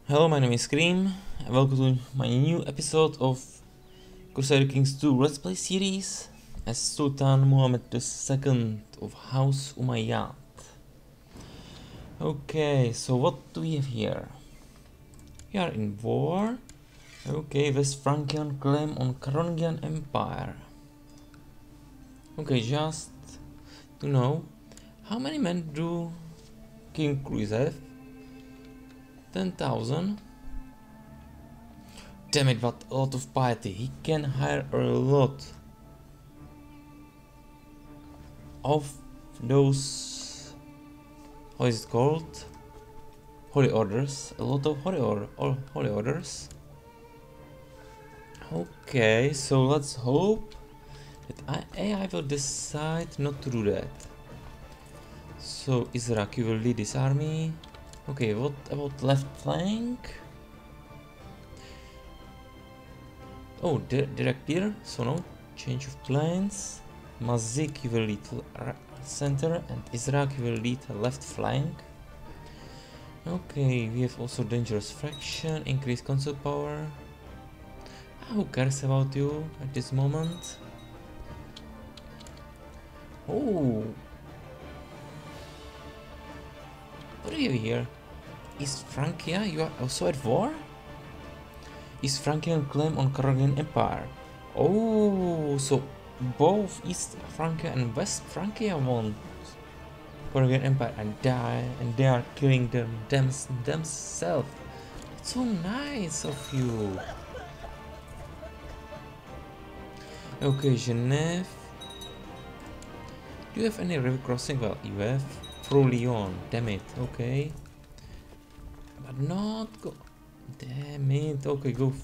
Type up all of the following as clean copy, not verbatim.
Hello, my name is Scream, and welcome to my new episode of Crusader Kings 2 Let's Play series as Sultan Muhammad II of House Umayyad. Okay, so what do we have here? We are in war. Okay, West Frankian claim on Carolingian Empire. Okay, just to know, how many men do King Louis have? 10,000. Damn it, what a lot of piety. He can hire a lot of those, how is it called? Holy orders. A lot of holy orders. Okay, so let's hope that AI will decide not to do that. So Israk, you will lead this army. Okay, what about left flank? Oh, direct here, so no change of plans. Mazik, you will lead center, and Israk, you will lead left flank. Okay, we have also dangerous faction, increased console power. Who cares about you at this moment? Oh, what do you have here? East Francia, you are also at war? East Frankian claim on Carolingian Empire. Oh, so both East Francia and West Francia want Carolingian Empire and they are killing themselves. It's so nice of you. Okay, Genève. Do you have any river crossing? Well, you have through Lyon. Damn it. Okay, but not go. Damn it. Okay, go.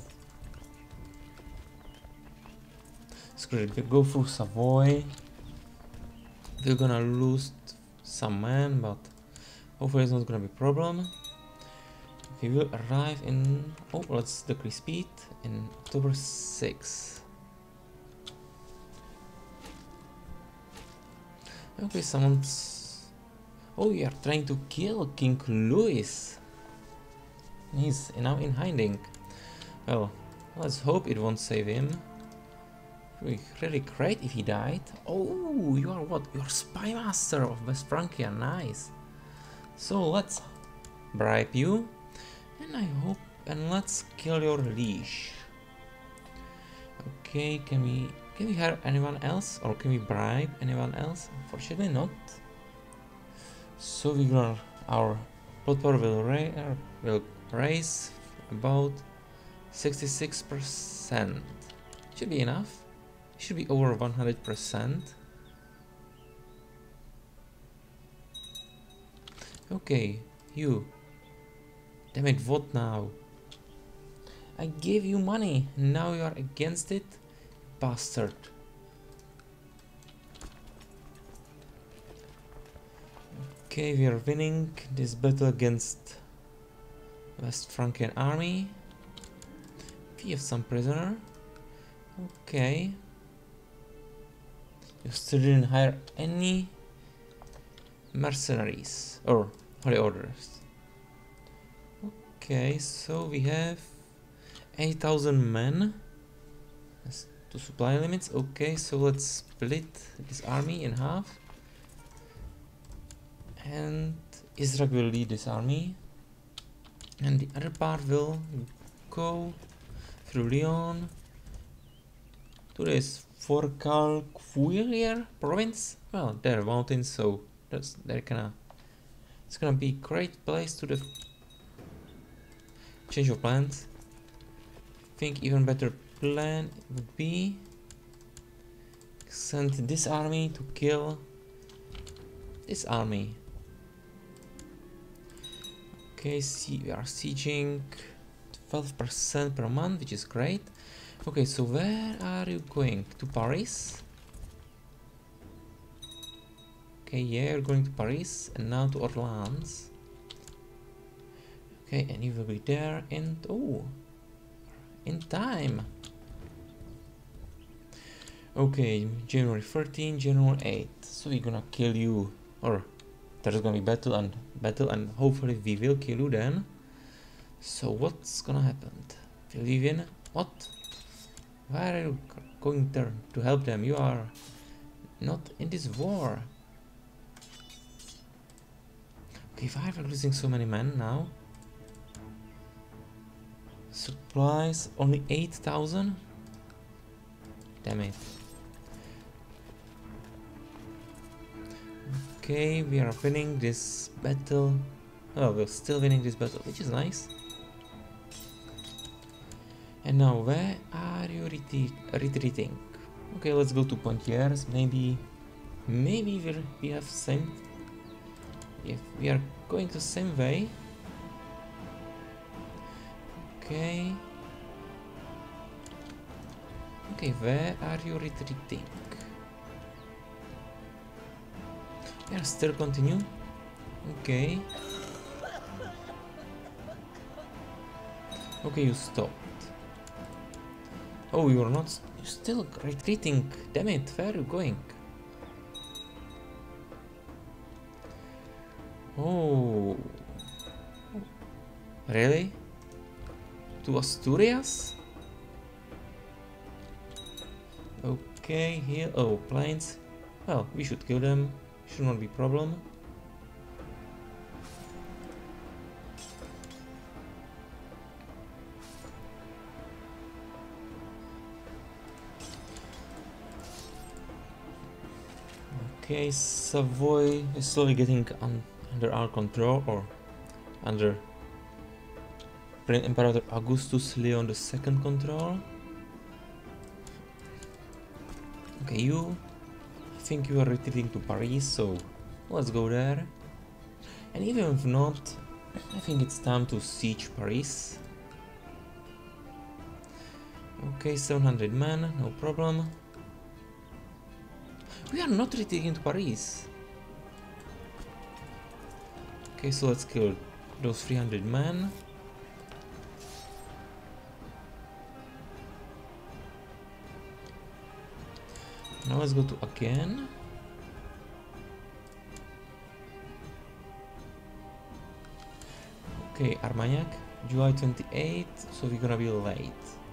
Screw it. Go through Savoy. We're gonna lose some men, but hopefully it's not gonna be a problem. We will arrive in. Oh, let's decrease speed in October 6. Okay, someone's. Oh, you are trying to kill King Louis. He's now in hiding. Well, let's hope it won't save him. It would be really great if he died. Oh, you are what? You're spy master of West Francia. Nice. So let's bribe you, and I hope, and let's kill your liege. Okay, can we hire anyone else, or can we bribe anyone else? Unfortunately not. So our plot power will raise about 66%. Should be enough. Should be over 100%. Okay, you. Damn it, what now? I gave you money, now you are against it? Bastard. Okay, we are winning this battle against West Frankian army. We have some prisoner. Okay. You still didn't hire any mercenaries or holy orders. Okay, so we have 8,000 men to supply limits. Okay, so let's split this army in half, and Israk will lead this army, and the other part will go through Lyon to this Forcalquier province. Well, they're mountains, so it's gonna be a great place to the change of plans. I think even better plan would be send this army to kill this army. Okay, see, we are sieging 12% per month, which is great. Okay, so where are you going? To Paris? Okay, yeah, you're going to Paris, and now to Orleans. Okay, and you will be there in in time. Okay, January 13, January 8. So we're gonna kill you, or there's gonna be battle and hopefully we will kill you then. So what's gonna happen? Will you win? What? Why are you going there to help them? You are not in this war. Okay, why are we losing so many men now? Supplies only 8,000? Damn it. Okay, we are winning this battle. Oh, we're still winning this battle, which is nice. And now, where are you retreating? Okay, let's go to Poitiers. Maybe we have same. If we are going the same way. Okay. Okay, where are you retreating? We are still continue. Okay. Okay, you stopped. Oh, you're not. You're still retreating. Damn it! Where are you going? Oh. Really? To Asturias? Okay, here. Oh, planes. Well, we should kill them. Should not be problem. Okay, Savoy is slowly getting under our control, or under Emperor Augustus Leon II control. Okay, I think you are retreating to Paris, so let's go there. And even if not, I think it's time to siege Paris. Okay, 700 men, no problem. We are not retreating to Paris. Okay, so let's kill those 300 men. Now let's go to again. Okay, Armagnac, July 28th, so we're gonna be late.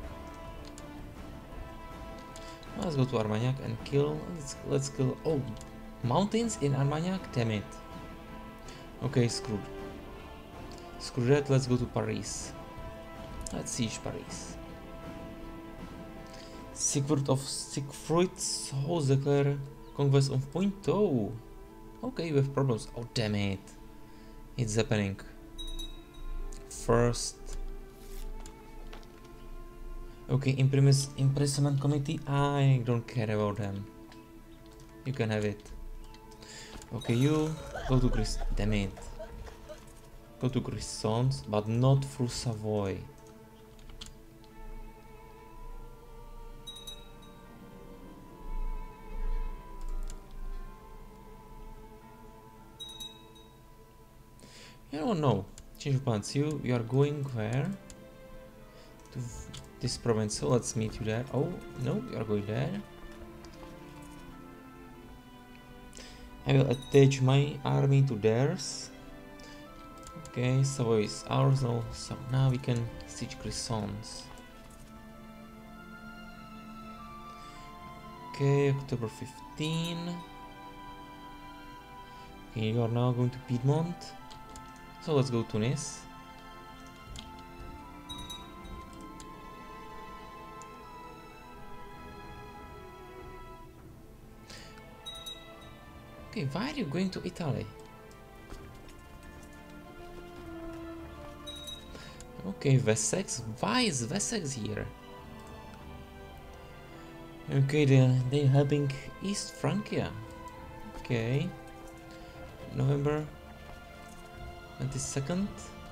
Let's go to Armagnac and kill. Let's kill. Oh, mountains in Armagnac? Damn it. Okay, screw that. Let's go to Paris. Let's siege Paris. Siegfried of Siegfried's house declare conquest of Poitou. Okay, we have problems. Oh, damn it. It's happening. First. Okay, imprisonment committee. I don't care about them. You can have it. Okay, you go to damn it. Go to Grisons, but not through Savoy. I don't know. Change of plans. You are going where? To this province. So let's meet you there. Oh no, you are going there. I will attach my army to theirs. Okay, Savoy is ours now. So now we can siege Grisons. Okay, October 15. Okay, you are now going to Piedmont. So let's go to Tunis. Okay, why are you going to Italy? Okay, Wessex. Why is Wessex here? Okay, they're helping East Francia. Okay. November 22nd.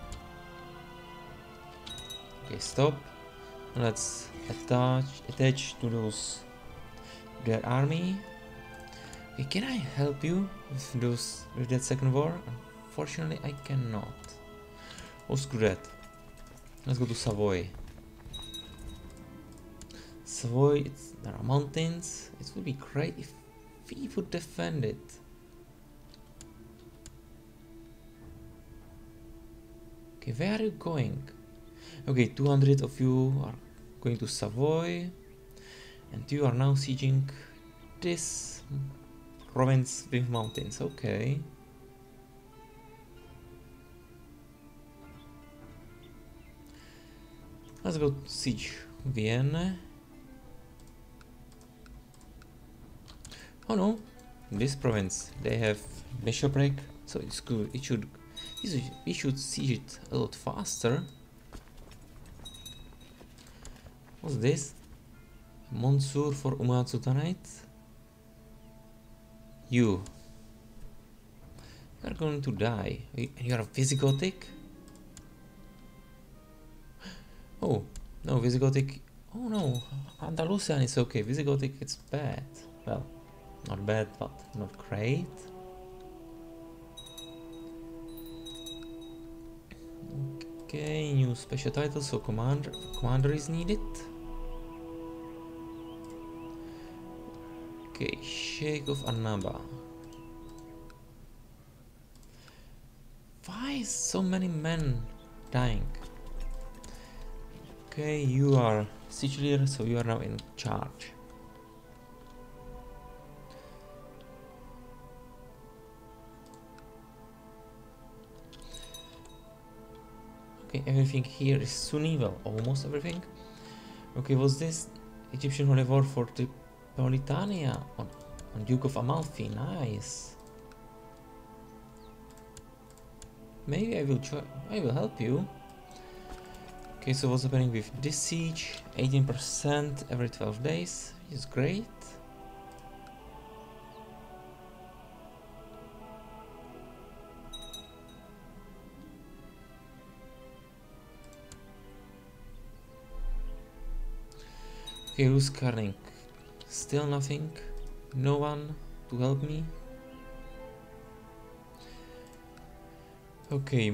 Okay, stop. Let's attach to their army. Okay, can I help you with that second war? Unfortunately, I cannot. Oh, screw that. Let's go to Savoy. Savoy, there are mountains. It would be great if we would defend it. Okay, where are you going? Okay, 200 of you are going to Savoy, and you are now sieging this province with mountains. Okay. Let's go siege Vienna. Oh no, this province they have bishopric, so it's good. We should siege it a lot faster. What's this? Monsieur for Umayyad Sultanate. You are going to die. You are Visigothic? Oh, no, Visigothic. Oh no, Andalusian is okay. Visigothic, it's bad. Well, not bad, but not great. Okay, new special title, so commander is needed. Okay, Sheikh of Annaba. Why is so many men dying? Okay, you are siege leader, so you are now in charge. Okay, everything here is Sunni, well, almost everything. Okay, was this Egyptian holy war for Tripolitania on Duke of Amalfi? Nice. Maybe I will help you. Okay, so what's happening with this siege? 18% every 12 days, which is great. Okay, who's Karnik? Still nothing. No one to help me. Okay,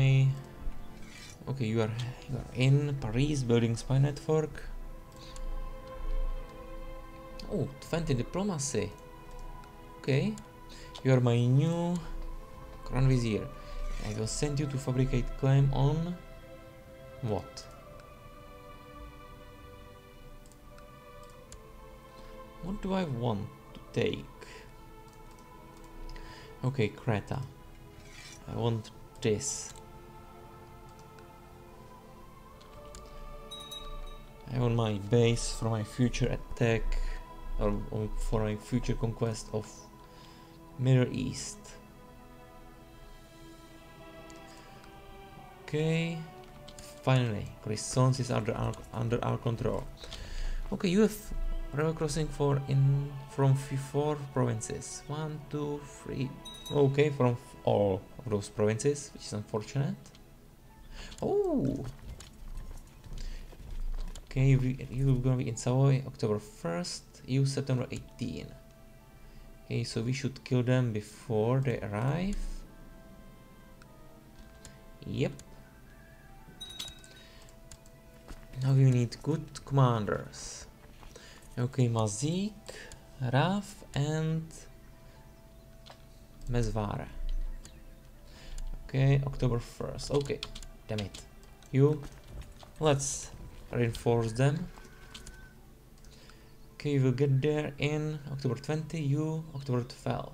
okay, you are in Paris building spy network. Oh, 20 diplomacy. Okay, you are my new Grand Vizier. I will send you to fabricate claim on what? What do I want to take? Okay, Creta. I want this. I want my base for my future attack, or for my future conquest of Middle East. Okay, finally, Crescens is under our control. Okay, you have river crossing from 4 provinces. 1, 2, 3. Okay, from all of those provinces, which is unfortunate. Oh. Okay, you're gonna be in Savoy October 1st, you September 18. Okay, so we should kill them before they arrive. Yep. Now we need good commanders. Okay, Mazik, Raf, and Mezvara. Okay, October 1st. Okay, damn it. Let's reinforce them. Okay, we'll get there in October 20, you October 12.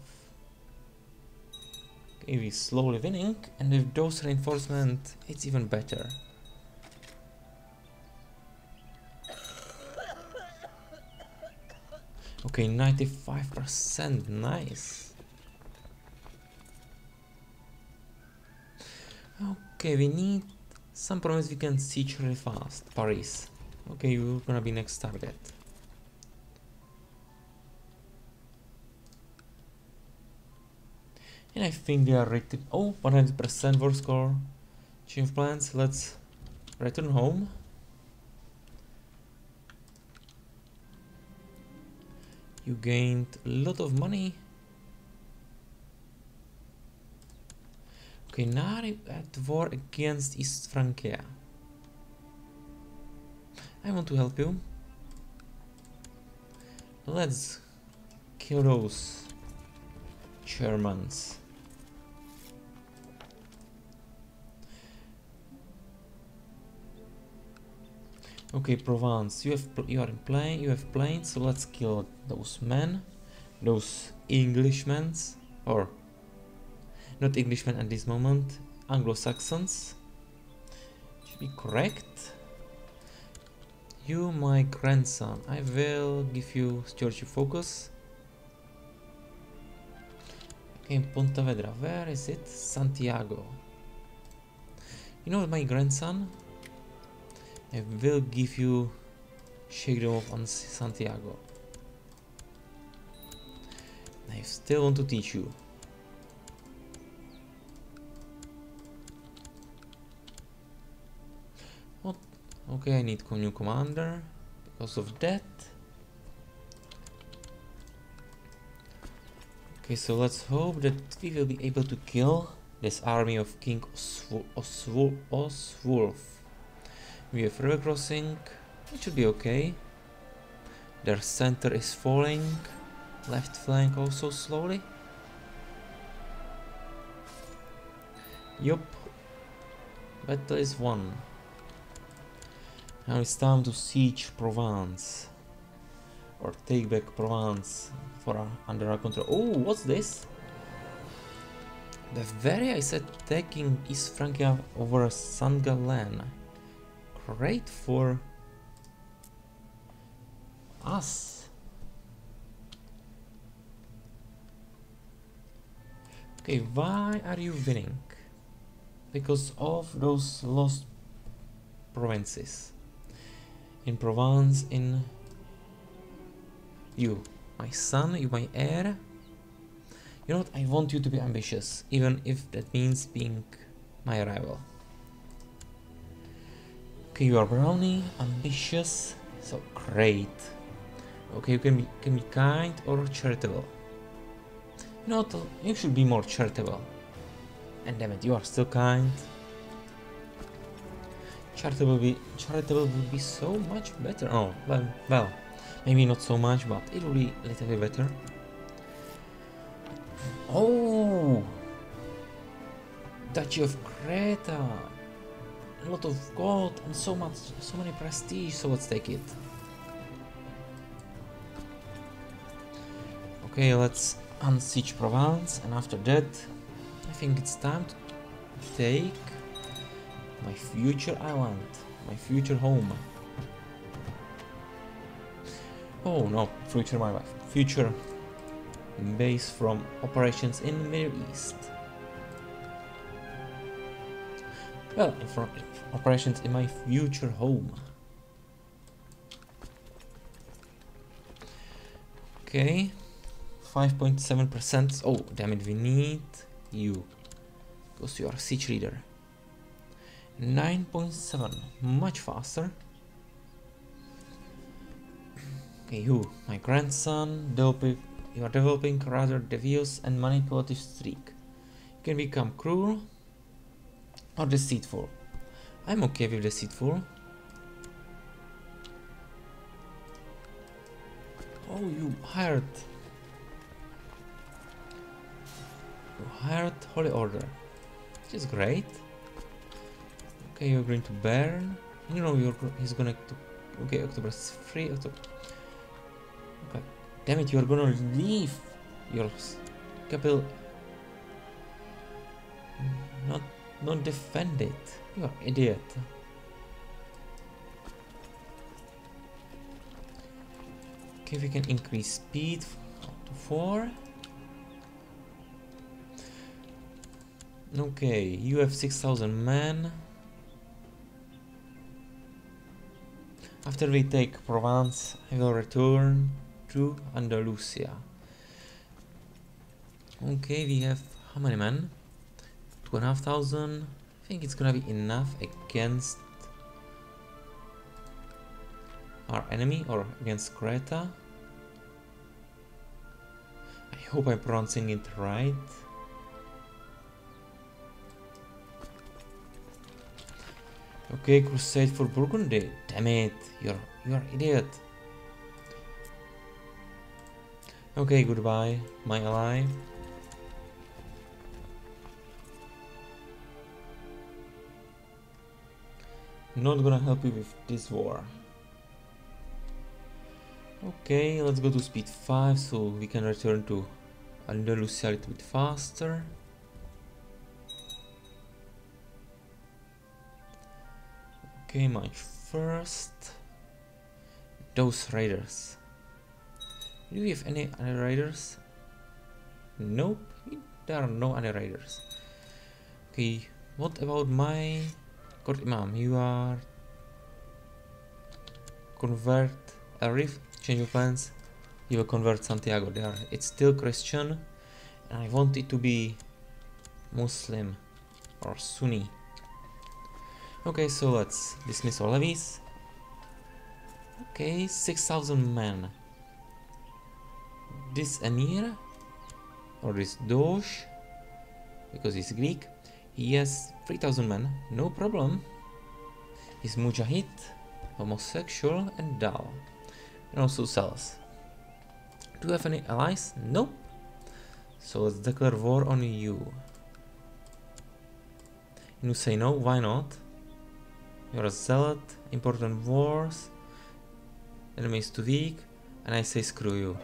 Okay, we're slowly winning, and with those reinforcements, it's even better. Okay, 95%, nice. Okay, we need some promise we can siege really fast. Paris. Okay, you're gonna be next target. And I think they are ready. Oh, 100% war score. Change of plans. Let's return home. You gained a lot of money. Okay, now I'm at war against East Francia. I want to help you. Let's kill those Germans. Okay, Provence, you are in plane, you have planes, so let's kill those men, those Englishmen, or not Englishmen at this moment, Anglo-Saxons. Should be correct. You, my grandson, I will give you stewardship focus. Okay, Pontevedra, where is it? Santiago. You know what, my grandson? I will give you Shakedown on Santiago. I still want to teach you. What? Okay, I need a new commander because of that. Okay, so let's hope that we will be able to kill this army of King Oswulf. We have river crossing, it should be okay. Their center is falling, left flank also slowly. Yup, battle is won. Now it's time to siege Provence. Or take back Provence for under our control. Oh, what's this? Bavaria is attacking East Francia over Saint Gallen. Great for us. Okay, why are you winning? Because of those lost provinces. In Provence, in you, my son, you my heir. You know what, I want you to be ambitious, even if that means being my rival. Okay, you are brownie, ambitious, so great. Okay, you can be kind or charitable. You know what, you should be more charitable. And damn it, you are still kind. Charitable would be so much better. Oh, well, maybe not so much, but it will be a little bit better. Oh, Duchy of Creta. A lot of gold and so many prestige, so let's take it. Okay, let's unsiege Provence, and after that I think it's time to take my future island, my future home. Oh no, future my wife. Future base from operations in Middle East. Well, for operations in my future home. Okay, 5.7%. Oh, damn it, we need you. Because you are siege leader. 9.7, much faster. Okay, you, my grandson, you are developing rather devious and manipulative streak. You can become cruel or deceitful. I'm okay with deceitful. Oh, you hired Holy Order, which is great. Okay, you're going to burn. You know he's gonna to. Okay, October 3. October. Okay, damn it! You're gonna leave your capital. Not defend it. You are idiot. Okay, we can increase speed to 4. Okay, you have 6,000 men. After we take Provence, I will return to Andalusia. Okay, we have how many men? 2,500. I think it's gonna be enough against our enemy or against Creta. I hope I'm pronouncing it right. Okay, crusade for Burgundy. Damn it, you're an idiot. Okay, goodbye, my ally. Not gonna help you with this war. Okay, let's go to speed 5 so we can return to Andalusia a little bit faster. Okay, March 1st. Those raiders. Do we have any other raiders? Nope, there are no other raiders. Okay, what about my Court Imam? You are convert Arif, change of plans. You will convert Santiago there. It's still Christian and I want it to be Muslim or Sunni. Okay, so let's dismiss all levies. Okay, 6,000 men. This Emir or this Doge, because he's Greek, he has 3,000 men, no problem. He's Mujahid, homosexual and dull, and also sells. Do you have any allies? Nope. So let's declare war on you. You say no, why not? You're a zealot, important wars, enemy is too weak, and I say screw you.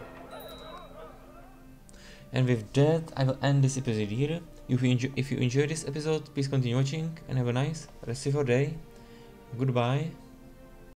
And with that, I will end this episode here. If you enjoyed this episode, please continue watching and have a nice rest of your day. Goodbye.